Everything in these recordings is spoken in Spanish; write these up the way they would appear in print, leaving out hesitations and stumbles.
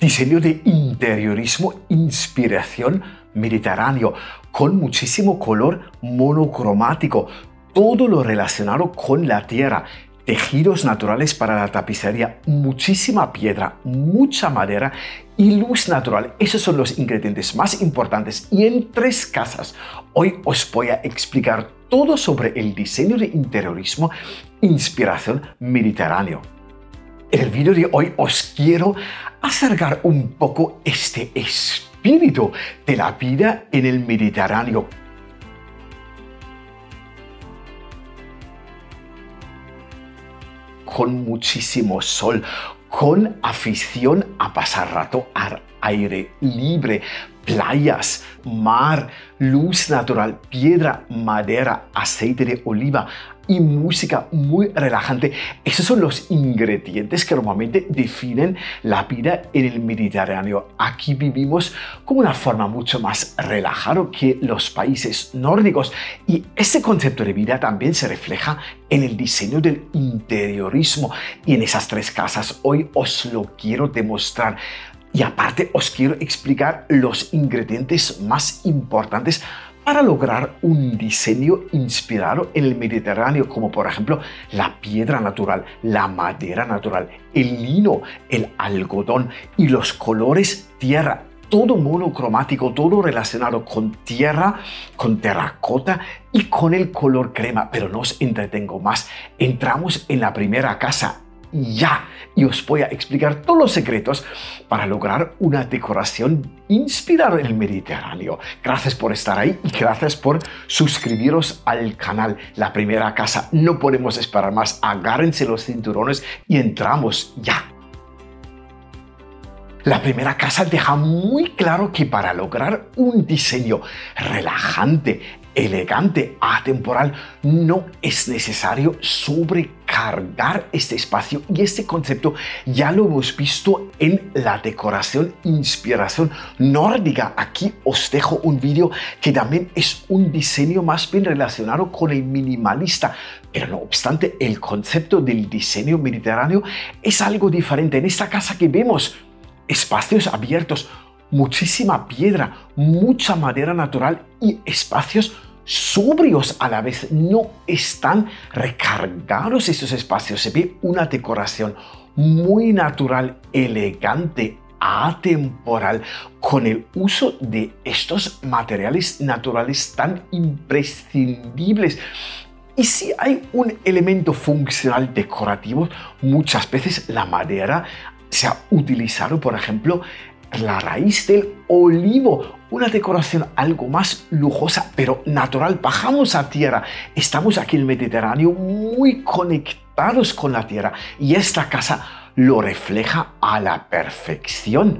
Diseño de interiorismo, inspiración mediterráneo, con muchísimo color monocromático, todo lo relacionado con la tierra, tejidos naturales para la tapicería, muchísima piedra, mucha madera y luz natural. Esos son los ingredientes más importantes y en 3 casas hoy os voy a explicar todo sobre el diseño de interiorismo, inspiración mediterráneo. En el vídeo de hoy os quiero acercar un poco este espíritu de la vida en el Mediterráneo. Con muchísimo sol, con afición a pasar rato al aire libre, playas, mar, luz natural, piedra, madera, aceite de oliva y música muy relajante. Esos son los ingredientes que normalmente definen la vida en el Mediterráneo. Aquí vivimos con una forma mucho más relajada que los países nórdicos y este concepto de vida también se refleja en el diseño del interiorismo y en esas 3 casas hoy os lo quiero demostrar. Y aparte os quiero explicar los ingredientes más importantes para lograr un diseño inspirado en el Mediterráneo, como por ejemplo la piedra natural, la madera natural, el lino, el algodón y los colores tierra. Todo monocromático, todo relacionado con tierra, con terracota y con el color crema. Pero no os entretengo más. Entramos en la primera casa ya y os voy a explicar todos los secretos para lograr una decoración inspirada en el Mediterráneo. Gracias por estar ahí y gracias por suscribiros al canal. La primera casa, no podemos esperar más. Agárrense los cinturones y entramos ya. La primera casa deja muy claro que para lograr un diseño relajante, elegante, atemporal, no es necesario sobrecargar este espacio y este concepto ya lo hemos visto en la decoración inspiración nórdica. Aquí os dejo un vídeo que también es un diseño más bien relacionado con el minimalista, pero no obstante el concepto del diseño mediterráneo es algo diferente. En esta casa que vemos espacios abiertos, muchísima piedra, mucha madera natural y espacios sobrios a la vez. No están recargados estos espacios. Se ve una decoración muy natural, elegante, atemporal, con el uso de estos materiales naturales tan imprescindibles. Y si hay un elemento funcional decorativo, muchas veces la madera se ha utilizado, por ejemplo, la raíz del olivo, una decoración algo más lujosa, pero natural. Bajamos a tierra, estamos aquí en el Mediterráneo muy conectados con la tierra y esta casa lo refleja a la perfección.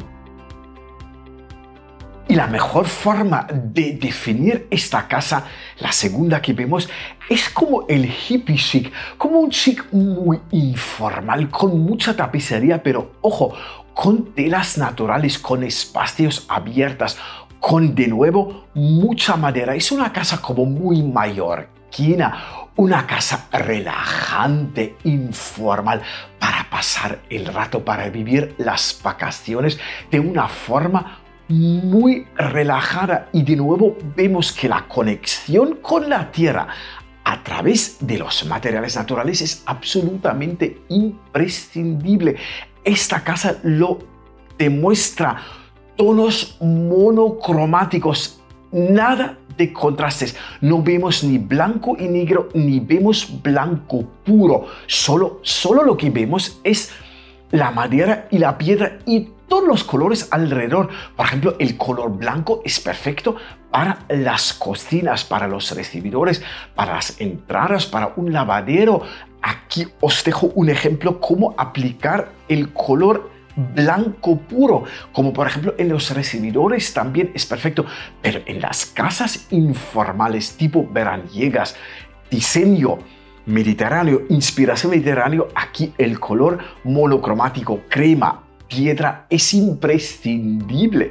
Y la mejor forma de definir esta casa, la segunda que vemos, es como el hippie chic, como un chic muy informal, con mucha tapicería, pero ojo, con telas naturales, con espacios abiertos, con de nuevo mucha madera. Es una casa como muy mallorquina, una casa relajante, informal, para pasar el rato, para vivir las vacaciones de una forma muy relajada. Y de nuevo vemos que la conexión con la tierra a través de los materiales naturales es absolutamente imprescindible. Esta casa lo demuestra. Tonos monocromáticos, nada de contrastes. No vemos ni blanco y negro, ni vemos blanco puro. Solo lo que vemos es la madera y la piedra y todos los colores alrededor. Por ejemplo, el color blanco es perfecto para las cocinas, para los recibidores, para las entradas, para un lavadero. Aquí os dejo un ejemplo cómo aplicar el color blanco puro, como por ejemplo en los recibidores también es perfecto, pero en las casas informales tipo veraniegas, diseño mediterráneo, inspiración mediterráneo, aquí el color monocromático, crema, piedra es imprescindible.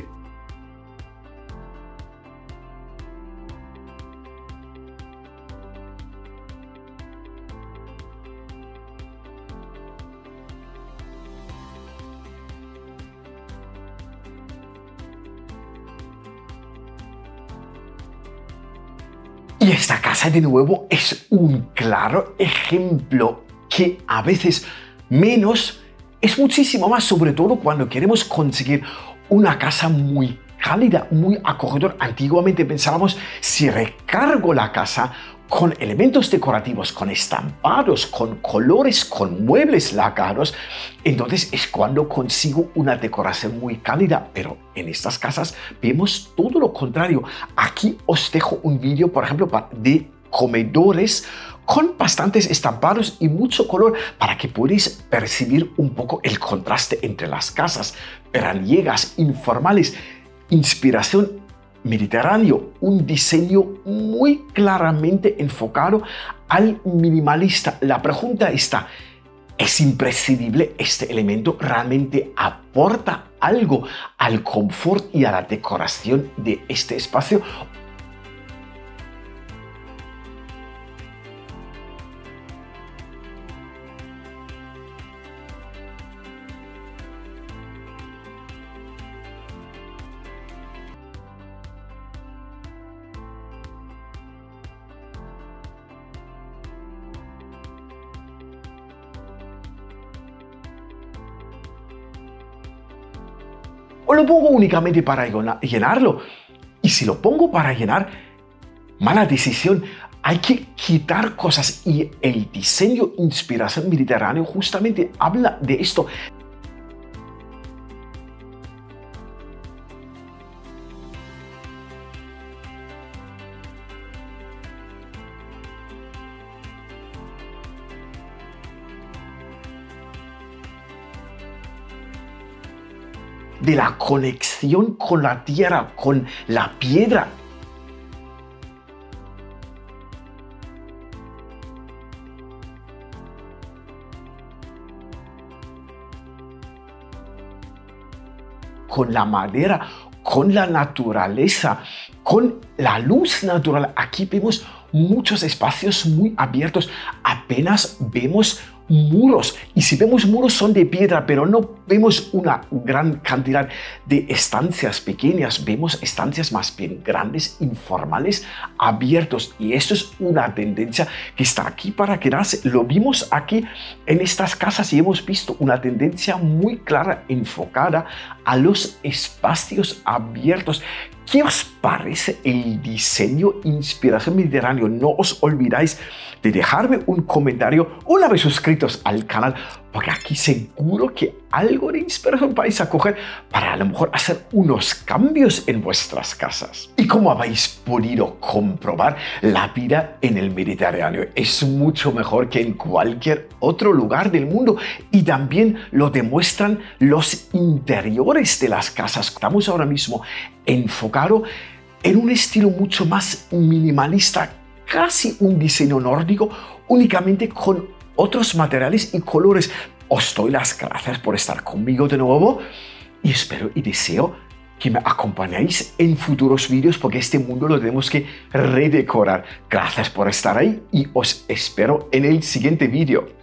Y esta casa de nuevo es un claro ejemplo que a veces menos es muchísimo más, sobre todo cuando queremos conseguir una casa muy cálida, muy acogedora. Antiguamente pensábamos, si recargo la casa con elementos decorativos, con estampados, con colores, con muebles lacrados, entonces es cuando consigo una decoración muy cálida. Pero en estas casas vemos todo lo contrario. Aquí os dejo un vídeo, por ejemplo, de comedores con bastantes estampados y mucho color para que podáis percibir un poco el contraste entre las casas veraniegas, informales, inspiración mediterráneo, un diseño muy claramente enfocado al minimalista. La pregunta está, ¿es imprescindible este elemento? ¿Realmente aporta algo al confort y a la decoración de este espacio? ¿O lo pongo únicamente para llenarlo? Y si lo pongo para llenar, mala decisión. Hay que quitar cosas y el diseño inspiración mediterráneo justamente habla de esto. De la conexión con la tierra, con la piedra. Con la madera, con la naturaleza, con la luz natural. Aquí vemos muchos espacios muy abiertos, apenas vemos muros, y si vemos muros son de piedra, pero no vemos una gran cantidad de estancias pequeñas, vemos estancias más bien grandes, informales, abiertos, y esto es una tendencia que está aquí para quedarse. Lo vimos aquí en estas casas y hemos visto una tendencia muy clara enfocada a los espacios abiertos. ¿Qué os parece el diseño inspiración mediterráneo? No os olvidáis de dejarme un comentario una vez suscritos al canal, porque aquí seguro que algo de inspiración vais a coger para a lo mejor hacer unos cambios en vuestras casas. Y como habéis podido comprobar, la vida en el Mediterráneo es mucho mejor que en cualquier otro lugar del mundo, y también lo demuestran los interiores de las casas. Estamos ahora mismo enfocado en un estilo mucho más minimalista, casi un diseño nórdico, únicamente con otros materiales y colores. Os doy las gracias por estar conmigo de nuevo y espero y deseo que me acompañéis en futuros vídeos, porque este mundo lo tenemos que redecorar. Gracias por estar ahí y os espero en el siguiente vídeo.